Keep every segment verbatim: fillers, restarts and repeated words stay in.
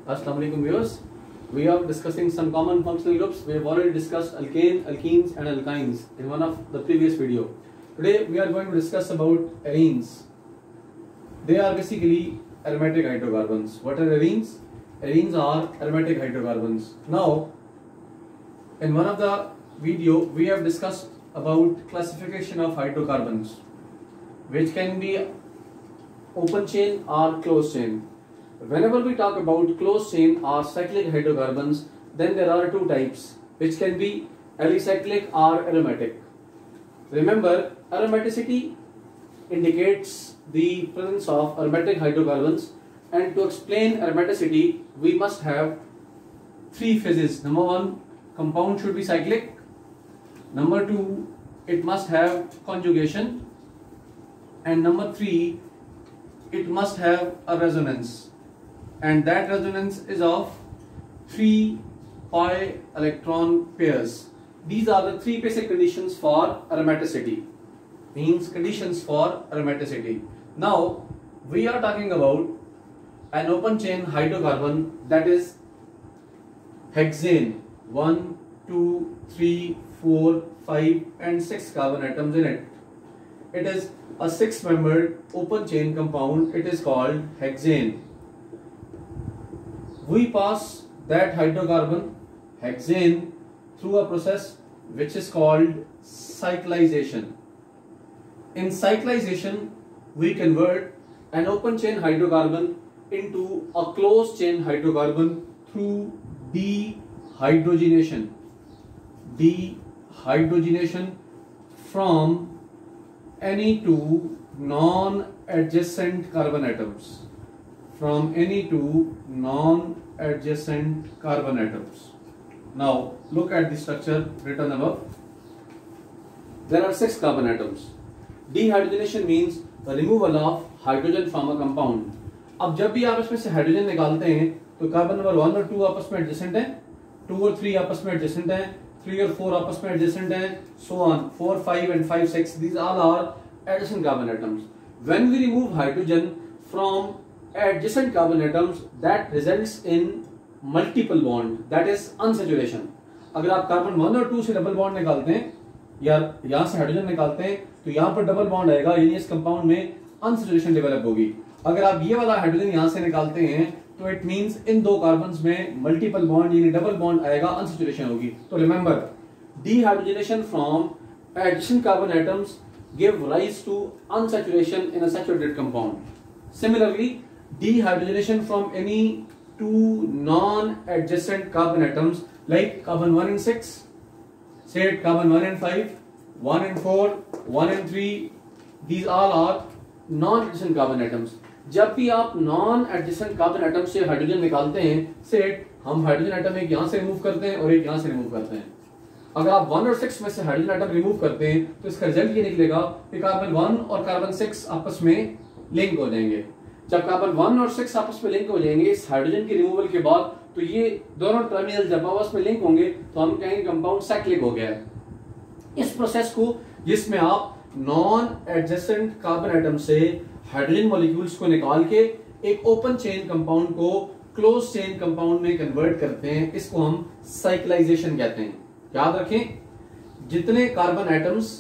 Assalamu alaikum viewers. We are discussing some common functional groups. We have already discussed alkane, alkenes and alkynes in one of the previous video. Today we are going to discuss about arenes. They are basically aromatic hydrocarbons. What are arenes? Arenes are aromatic hydrocarbons. Now, in one of the video we have discussed about classification of hydrocarbons, which can be open chain or closed chain. Whenever we talk about closed chain or cyclic hydrocarbons, then there are two types, which can be alicyclic or aromatic. Remember, aromaticity indicates the presence of aromatic hydrocarbons, and to explain aromaticity we must have three phases. Number one, compound should be cyclic. Number two, it must have conjugation. And number three, it must have a resonance. And that resonance is of three pi electron pairs. These are the three basic conditions for aromaticity. Means conditions for aromaticity. Now we are talking about an open chain hydrocarbon, that is hexane. One, two, three, four, five and six carbon atoms in it. It is a six membered open chain compound. It is called hexane. We pass that hydrocarbon, hexane, through a process which is called cyclization. In cyclization, we convert an open chain hydrocarbon into a closed chain hydrocarbon through dehydrogenation. Dehydrogenation from any two non-adjacent carbon atoms. From any two non-adjacent carbon atoms. Now look at the structure written above. There are six carbon atoms. Dehydrogenation means the removal of hydrogen from a compound. अब जब भी आप इसमें से hydrogen निकालते हैं तो carbon number one और टू आपस में एडजेसेंट हैं, टू और थ्री आपस में एडजेसेंट हैं, थ्री और फोर आपस में एडजेसेंट हैं, so on, four, five and five, six. These all are adjacent carbon atoms. When we remove hydrogen from adjacent carbon atoms, that results in multiple bond, that is unsaturation. अगर आप carbon one और two से double bond निकालते हैं या यहाँ से hydrogen निकालते हैं तो यहाँ पर डबल बॉन्ड आएगा, यानी इस कंपाउंड में अनसैचुरेशन डेवलप होगी. अगर आप ये वाला हाइड्रोजन यहाँ से निकालते हैं तो इट मींस इन दो कार्बन्स में मल्टीपल बॉन्ड यानी डबल बॉन्ड आएगा, अनसैचुरेशन होगी. तो remember, dehydrogenation from adjacent carbon atoms give rise to unsaturation in a saturated compound. Similarly, dehydrogenation from any two non-adjacent carbon atoms like carbon one and six, say carbon one and five, one and four, one and three, these all are non-adjacent carbon atoms. जब भी आप non-adjacent carbon atom से hydrogen निकालते हैं, say हम hydrogen atom एक यहाँ से रिमूव करते हैं और एक यहाँ से रिमूव करते हैं. अगर आप वन और सिक्स में से हाइड्रोजन एटम रिमूव करते हैं तो इसका रिजल्ट ये निकलेगा कि कार्बन वन और कार्बन सिक्स आपस में लिंक हो जाएंगे. जब कार्बन वन और सिक्स आपस में लिंक हो जाएंगे इस हाइड्रोजन के रिमूवल के बाद, तो ये दोनों टर्मिनल जब आपस में लिंक होंगे तो हम कहेंगे कंपाउंड साइक्लिक हो गया है. इस प्रोसेस को, जिसमें आप नॉन एडजेसेंट कार्बन एटम से हाइड्रोजन मॉलिक्यूल्स को निकाल के एक ओपन चेन कंपाउंड को क्लोज चेन कंपाउंड में कन्वर्ट करते हैं, इसको हम साइक्लाइजेशन कहते हैं. याद रखें, जितने कार्बन एटम्स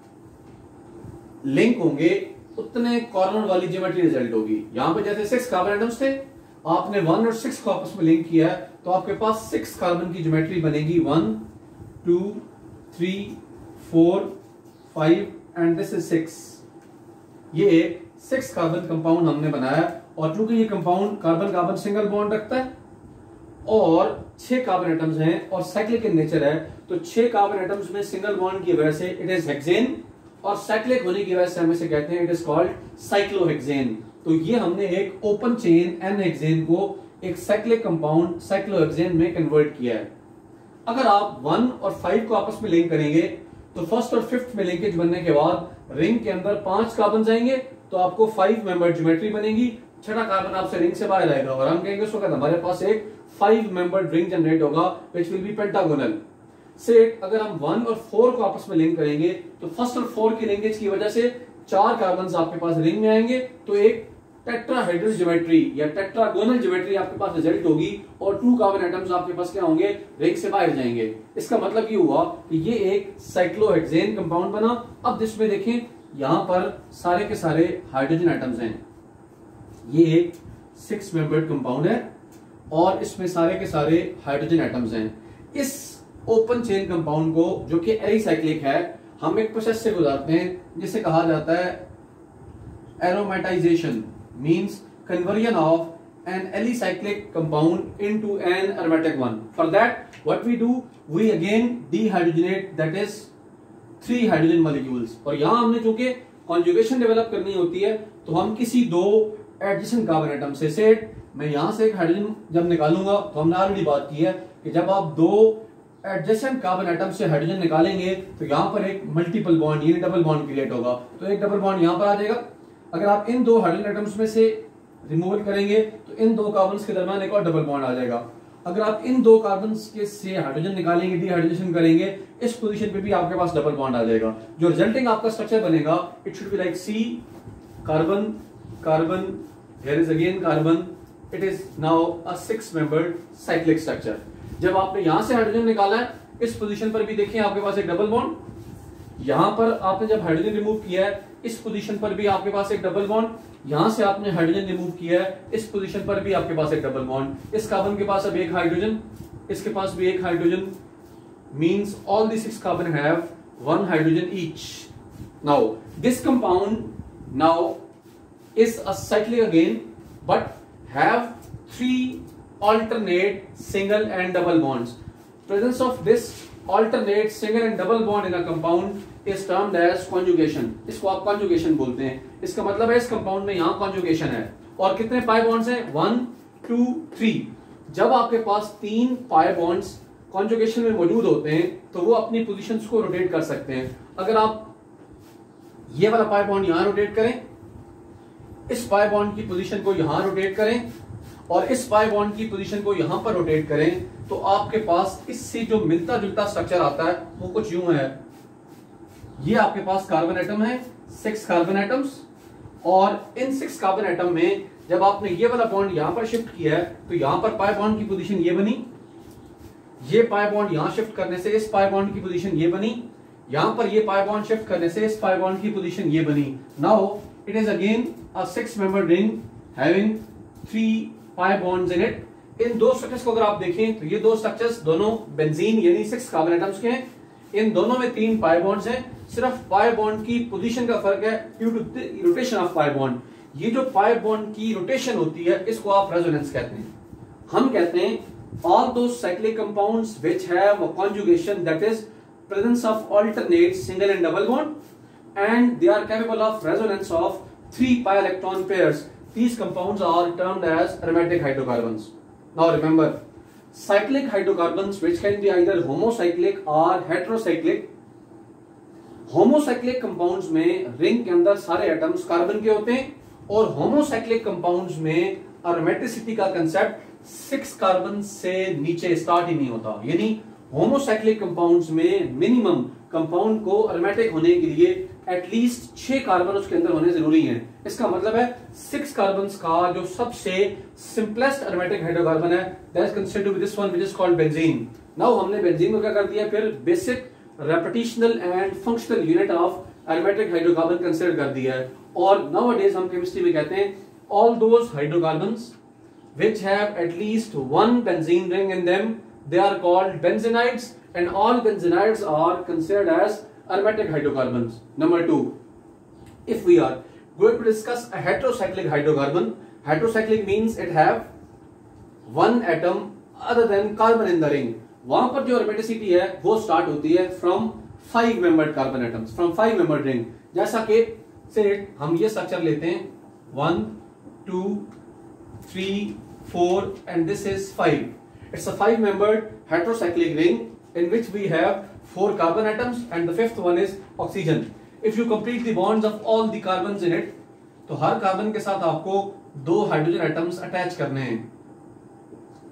लिंक होंगे उतने कॉर्नर वाली ज्योमेट्री रिजल्ट होगी. यहां पे जैसे सिक्स कार्बन एटम्स थे, आपने वन और सिक्स को आपस में लिंक किया है तो आपके पास सिक्स कार्बन की ज्योमेट्री बनेगी. One, two, three, four, five and this is six. ये सिक्स कार्बन कंपाउंड हमने बनाया, और चूंकि ये compound carbon carbon single bond रखता है और छह कार्बन एटम्स हैं और साइक्लिक इन नेचर है, तो छह कार्बन एटम्स में सिंगल बॉन्ड की वजह से इट इज हेक्सेन, और साइक्लिक होने की वजह से हम इसे कहते हैं इट इज कॉल्ड साइक्लोहेक्सेन. तो ये हमने एक ओपन चेन एन हेक्सेन को एक साइक्लिक कंपाउंड साइक्लोहेक्सेन में कन्वर्ट किया है. अगर आप वन और फाइव को आपस में लिंक करेंगे तो फर्स्ट और फिफ्थ में लिंकेज बनने के बाद रिंग के अंदर पांच कार्बन जाएंगे तो आपको फाइव मेंबर ज्योमेट्री बनेगी. छठा कार्बन आपसे रिंग से बाहर आएगा और हम कहेंगे उस वक्त हमारे पास एक फाइव मेंबर रिंग जनरेट होगा विच विल बी पेंटागोनल. से अगर हम वन और फोर को आपस में लिंक करेंगे तो फर्स्ट और फोर की लिंकेज की वजह से चार कार्बन आपके पास रिंग में आएंगे, तो एक टेट्राहेड्रल ज्योमेट्री या टेट्रागोनल ज्योमेट्री आपके पास रिजल्ट होगी और टू कार्बन एटम्स आपके पास क्या होंगे, रिंग से बाहर जाएंगे। इसका मतलब ये हुआ कि ये एक साइक्लोहेक्सेन कंपाउंड बना। अब इसमें देखें यहां पर सारे के सारे हाइड्रोजन एटम्स हैं, ये एक सिक्स मेंबर्ड कंपाउंड है और इसमें सारे के सारे हाइड्रोजन एटम्स हैं। इस ओपन चेन कंपाउंड को जो कि एलिसाइक्लिक है, हम एक प्रोसेस से गुजारते हैं जिसे कहा जाता है aromatisation, means conversion of an alicyclic compound into an aromatic one. For that what we do, we again dehydrogenate that is three hydrogen molecules. और यहां हमने चूंकि कॉन्जुगेशन डेवलप करनी होती है तो हम किसी दो एडजेसेंट कार्बन एटम से सेट, मैं यहां से एक हाइड्रोजन जब निकालूंगा तो हमने ऑलरेडी बात की है कि जब आप दो एडजेसेंट कार्बन एटम से हाइड्रोजन निकालेंगे तो यहां पर एक मल्टीपल बॉन्ड यानी डबल बॉन्ड क्रिएट होगा, तो एक डबल बॉन्ड यहां पर आ जाएगा। अगर आप इन दो हाइड्रोजन एटम्स में से रिमूवल करेंगे तो इन दो कार्बन्स के दरमियान एक और डबल बॉन्ड आ जाएगा। अगर आप इन दो कार्बन्स के से हाइड्रोजन निकालेंगे, डीहाइड्रोजन करेंगे, इस पोजीशन पे भी आपके पास डबल बॉन्ड आ जाएगा। जो रिजल्टिंग आपका स्ट्रक्चर बनेगा, it should be like see carbon carbon, here is again carbon, it is now a six membered cyclic structure. जब आपने यहां से हाइड्रोजन निकाला है, इस पोजीशन पर भी देखिए आपके पास एक डबल बॉन्ड, यहां पर आपने जब हाइड्रोजन रिमूव किया है इस पोजीशन पर भी आपके पास एक डबल बॉन्ड, यहां से आपने हाइड्रोजन रिमूव किया है इस पोजीशन पर भी आपके पास एक डबल बॉन्ड। इस कार्बन के पास अब एक हाइड्रोजन, इसके पास भी एक hydrogen, means all the six carbon have one hydrogen each. Now this compound now is a cyclic again but have three alternate single and double bonds. Presence of this alternate single and double bond in a compound is termed as conjugation. इसको आप conjugation बोलते हैं। इसका मतलब है इस compound में यहाँ conjugation है। और कितने पाई बॉन्ड्स हैं? One two three. जब आपके पास तीन पाई बॉन्ड्स conjugation में मौजूद होते हैं तो वो अपनी पोजीशंस को रोटेट कर सकते हैं। अगर आप ये वाला पाई बॉन्ड यहां रोटेट करें, इस पाई बॉन्ड की पोजीशन को यहां रोटेट करें और इस पाई बॉन्ड की पोजीशन को यहां पर रोटेट करें, तो आपके पास इससे जो मिलता जुलता स्ट्रक्चर आता है वो कुछ यूं है। ये आपके पास कार्बन एटम है, सिक्स कार्बन एटम्स, और इन सिक्स कार्बन एटम में जब आपने ये वाला बॉन्ड यहां पर शिफ्ट किया है तो यहां पर पाई बॉन्ड की पोजीशन ये बनी, ये पाई बॉन्ड यहां शिफ्ट करने से इस पाई बॉन्ड की पोजीशन ये बनी, यहां पर ये पाई बॉन्ड शिफ्ट करने से इस पाई बॉन्ड की पोजीशन ये बनी। Now it is again a six membered ring having three pi bonds in it. इन दो स्ट्रक्चर्स को अगर आप देखें तो ये दो स्ट्रक्चर्स दोनों बेंजीन यानी सिक्स कार्बन एटम्स के हैं। इन दोनों में तीन पाई बॉन्ड्स हैं, सिर्फ पाई बॉन्ड की पोजीशन का फर्क है due to the rotation of pi bond. ये जो पाई बॉन्ड की रोटेशन होती है इसको आप रेजोनेंस कहते हैं। हम कहते हैं all those cyclic compounds which have a conjugation, that is presence of alternate single and double bond, and they are capable of resonance of three pi electron pairs. These compounds are termed as aromatic hydrocarbons. Now remember, cyclic hydrocarbons which can be either homocyclic or heterocyclic. homocyclic compounds में ring के अंदर सारे atoms carbon के होते हैं और homocyclic compounds में aromaticity का कंसेप्ट सिक्स कार्बन से नीचे स्टार्ट ही नहीं होता। यानी होमोसाइक्लिक कंपाउंड्स में मिनिमम कंपाउंड को अरोमेटिक होने के लिए एटलीस्ट छह कार्बन उसके अंदर होने जरूरी हैं। इसका मतलब है सिक्स कार्बन्स का जो सबसे सिंपलेस्ट अरोमेटिक हाइड्रोकार्बन है that is considered to be this one which is called benzene. Now हमने बेंजीन को क्या कर दिया, फिर basic repetitional and functional unit of aromatic hydrocarbon consider कर दिया है। और नाउअडेज हम केमिस्ट्री में कहते हैं all those hydrocarbons which have at least one benzene ring in them, they are called benzenides, and all benzenides are considered as aromatic hydrocarbons. Number two, if we are going to discuss a heterocyclic hydrocarbon, heterocyclic means it have one atom other than carbon in the ring. वहां पर जो aromaticity है वो start होती है from five membered carbon atoms, from five membered ring. जैसा कि से हम ये स्ट्रक्चर लेते हैं one, two, three, four, and this is five. It's a five-membered heterocyclic ring in which we have four carbon atoms, and the fifth one is oxygen. If you complete the bonds of all the carbons in it, तो हर carbon के साथ आपको दो hydrogen atoms attach करने हैं।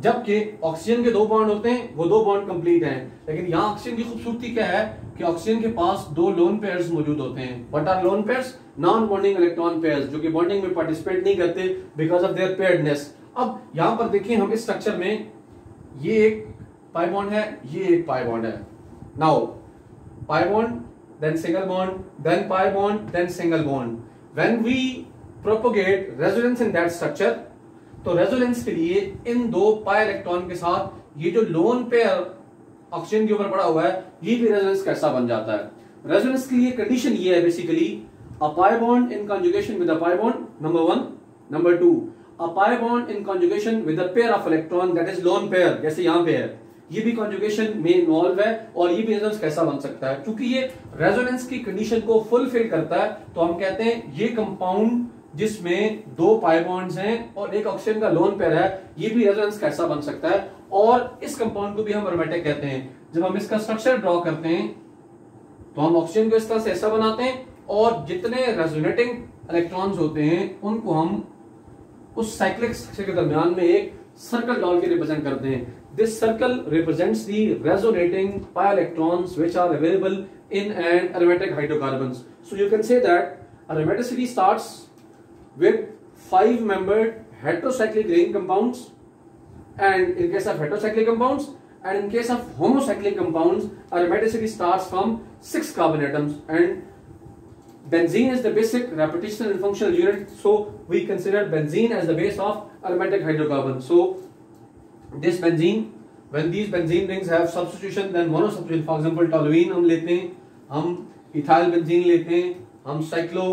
जबकि oxygen के दो बॉन्ड होते हैं, वो दो बॉन्ड कंप्लीट हैं। लेकिन यहाँ ऑक्सीजन की खूबसूरती क्या है कि ऑक्सीजन के पास दो लोन पेयर्स मौजूद होते हैं। What are lone pairs? Non bonding electron pairs, जो कि बॉन्डिंग में पार्टिसिपेट नहीं करते बिकॉज ऑफ देयर पेयर्डनेस। अब यहाँ पर देखिए हम इस स्ट्रक्चर में, ये एक पाई बॉन्ड है, ये एक पाई बॉन्ड है। Now pi bond, then single bond, then pi bond, then single bond. When we propagate resonance in that structure, तो रेजोनेंस के लिए इन दो पाई इलेक्ट्रॉन के साथ ये जो लोन पेयर ऑक्सीजन के ऊपर पड़ा हुआ है, ये भी रेजोनेंस कैसा बन जाता है। रेजोनेंस के लिए कंडीशन ये है basically, a pi bond in conjugation with a pi bond, number one. Number two, a pi bond in conjugation with a pair of electron that is lone pair, जैसे यहां पे है, ये भी कॉन्जुगेशन में इन्वॉल्व है और ये भी रेजोनेंस कैसा बन सकता है। क्योंकि ये रेजोनेंस की कंडीशन को फुलफिल करता है, तो हम कहते हैं ये कंपाउंड जिसमें दो पाई बॉन्ड्स हैं और एक ऑक्सीजन का लोन पेयर है, ये भी रेजोनेंस कैसा बन सकता है। और इस कंपाउंड को भी हम एरोमेटिक कहते हैं। जब हम इसका स्ट्रक्चर ड्रॉ करते हैं तो हम ऑक्सीजन को इस तरह से ऐसा बनाते हैं और जितने रेजोनेटिंग इलेक्ट्रॉन्स होते हैं उनको हम उस साइक्लिक स्ट्रक्चर के दरमियान में एक सर्कल डाल के रिप्रेजेंट करते हैं। This circle represents the resonating pi electrons which are available in an aromatic hydrocarbons. So you can say that aromaticity starts with five membered heterocyclic ring compounds, and in case of heterocyclic compounds, and in case of homocyclic compounds, aromaticity starts from six carbon atoms, and benzene is the basic repetition and functional unit. So we consider benzene as the base of aromatic hydrocarbon. So this benzene, when these benzene rings have substitution, then monosubstitution, for example toluene हम लेते हैं, हम ethyl benzene लेते हैं, हम cyclo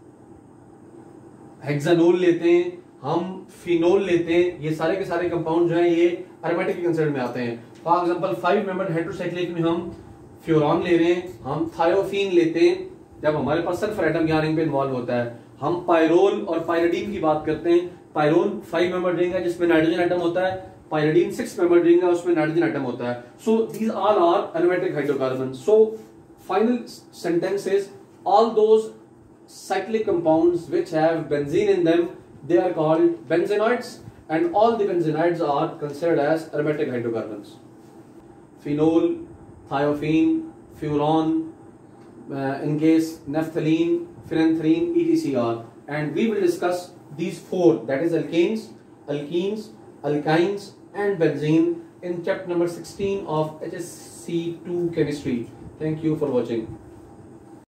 hexanol लेते हैं, हम phenol लेते हैं, ये सारे के सारे कंपाउंड जो हैं ये aromatic कंसिडर में आते हैं। For example five membered heterocyclic में हम फ्यूरॉन ले रहे हैं, हम थायोफीन लेते हैं जब हमारे पास सल्फर एटम यहाँ रिंग पे इन्वॉल्व होता है, हम पायरोल और पायरिडीन की बात करते हैं। पायरोल फाइव मेंबर्ड रिंग है जिसमें नाइट्रोजन एटम होता है, pyridine six membered ring है उसमें नाइट्रोजन एटम होता है। so these all are aromatic hydrocarbons. so final sentence is all those cyclic compounds which have benzene in them, they are called benzenoids, and all the benzenoids are considered as aromatic hydrocarbons. Phenol, thiophene, furon, uh, in case naphthalene, phenanthrene, etc. and we will discuss these four, that is alkanes, alkenes, alkynes and benzene in chapter number sixteen of H S C two chemistry. Thank you for watching.